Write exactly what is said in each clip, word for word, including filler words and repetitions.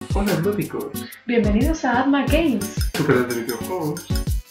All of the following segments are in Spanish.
Hola lúdicos, Bienvenidos a Atma Games. tu canal de videojuegos.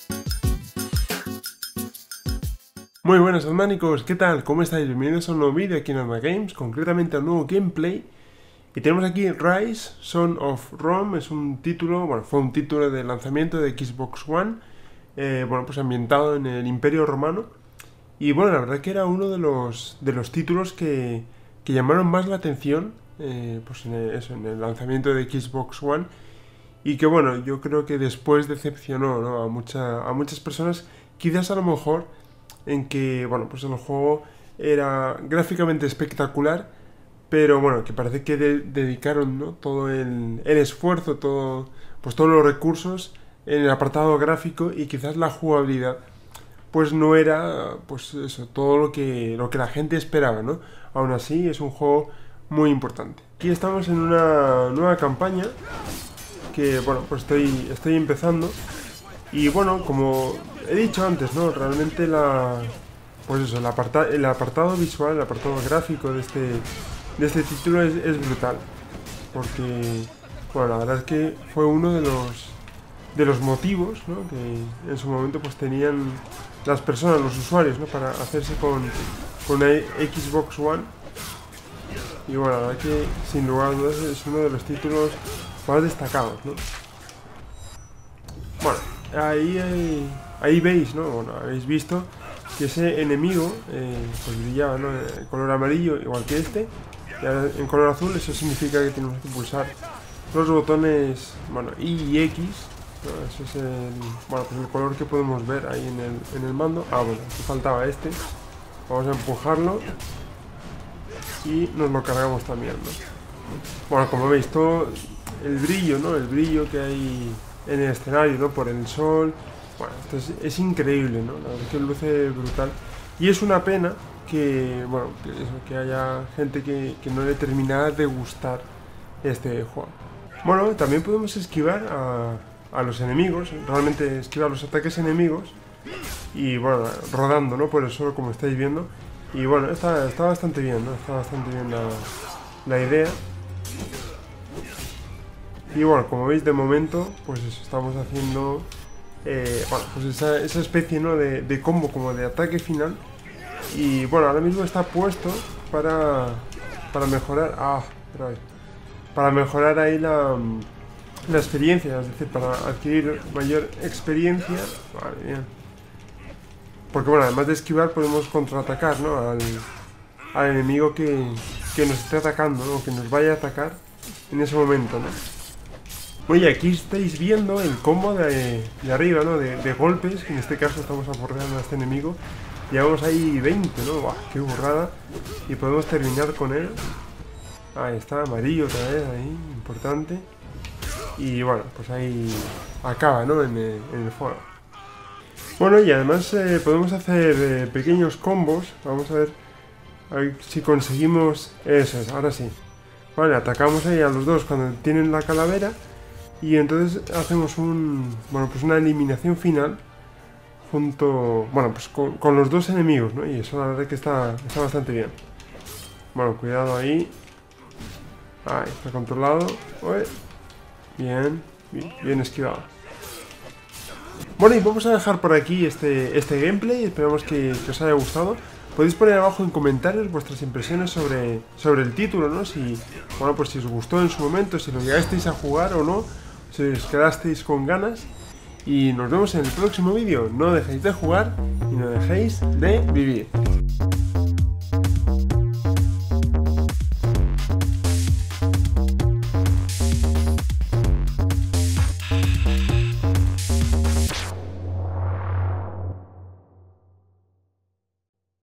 Muy buenas admánicos, ¿qué tal? ¿Cómo estáis? Bienvenidos a un nuevo vídeo aquí en Atma Games, concretamente a un nuevo gameplay. Y tenemos aquí Rise, Son of Rome, es un título, bueno, fue un título de lanzamiento de Xbox One, eh, bueno, pues ambientado en el Imperio Romano. Y bueno, la verdad que era uno de los, de los títulos que, que llamaron más la atención, eh, pues en el, eso, en el lanzamiento de Xbox One. Y que bueno, yo creo que después decepcionó, ¿no? a, mucha, a muchas personas, quizás a lo mejor en que, bueno, pues el juego era gráficamente espectacular, pero bueno, que parece que de, dedicaron, ¿no? todo el, el esfuerzo, todo, pues todos los recursos en el apartado gráfico, y quizás la jugabilidad pues no era, pues eso, todo lo que, lo que la gente esperaba, ¿no? Aún así es un juego muy importante. Aquí estamos en una nueva campaña que, bueno, pues estoy, estoy empezando. Y bueno, como he dicho antes, ¿no? Realmente la, pues eso, el, aparta, el apartado visual, el apartado gráfico de este, de este título es, es brutal. Porque, bueno, la verdad es que fue uno de los, de los motivos, ¿no? Que en su momento pues tenían las personas, los usuarios, ¿no? Para hacerse con, con Xbox One. Y bueno, la verdad que sin lugar a dudas es uno de los títulos más destacados, ¿no? Bueno, ahí, ahí, ahí veis, ¿no? Bueno, habéis visto que ese enemigo eh, pues brillaba, ¿no? En color amarillo, igual que este. Y ahora en color azul, eso significa que tenemos que pulsar los botones, bueno, Y y X, ¿no? Eso es el, bueno, pues el color que podemos ver ahí en el, en el mando. Ah, bueno, aquí faltaba este. Vamos a empujarlo y nos lo cargamos también, ¿no? Bueno, como veis, todo el brillo, ¿no? El brillo que hay en el escenario, ¿no? Por el sol. Bueno, esto es, es increíble, ¿no? La verdad es que luce brutal. Y es una pena que, bueno, que, eso, que haya gente que, que no le terminara de gustar este juego. Bueno, también podemos esquivar a, a los enemigos, realmente esquivar los ataques enemigos. Y bueno, rodando, ¿no? Por el suelo, como estáis viendo. Y bueno, está, está bastante bien, ¿no? Está bastante bien la, la idea. Y bueno, como veis, de momento, pues eso, estamos haciendo eh, bueno, pues esa, esa especie, ¿no? de, de combo, como de ataque final. Y bueno, ahora mismo está puesto para, para mejorar. Ah, espera ahí. Para mejorar ahí la, la experiencia, es decir, para adquirir mayor experiencia. Vale, bien. Porque bueno, además de esquivar, podemos contraatacar, ¿no? Al, al enemigo que, que nos esté atacando, ¿no? O que nos vaya a atacar en ese momento, ¿no? Oye, aquí estáis viendo el combo de, de arriba, ¿no? De, de golpes, que en este caso estamos aporreando a este enemigo. Llevamos ahí veinte, ¿no? ¡Buah, qué burrada! Y podemos terminar con él. Ahí está, amarillo otra vez, ahí, importante. Y bueno, pues ahí acaba, ¿no? En el, en el foro. Bueno, y además eh, podemos hacer eh, pequeños combos. Vamos a ver, a ver si conseguimos eso, ahora sí. Vale, atacamos ahí a los dos cuando tienen la calavera. Y entonces hacemos un, bueno, pues una eliminación final junto, bueno, pues con, con los dos enemigos, ¿no? Y eso la verdad que está, está bastante bien. Bueno, cuidado ahí. Ahí, está controlado. Uy. Bien, bien, bien esquivado. Bueno, y vamos a dejar por aquí este, este gameplay. Esperamos que, que os haya gustado. Podéis poner abajo en comentarios vuestras impresiones sobre, sobre el título, ¿no? Si, bueno, pues si os gustó en su momento, si lo llegasteis a jugar o no, si os quedasteis con ganas. Y nos vemos en el próximo vídeo. No dejéis de jugar y no dejéis de vivir.